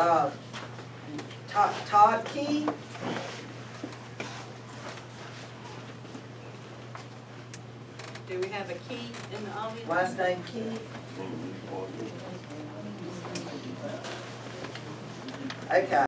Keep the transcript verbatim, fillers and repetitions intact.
Uh, Todd, Todd Key. Do we have a Key in the audience? Last name Key. Okay.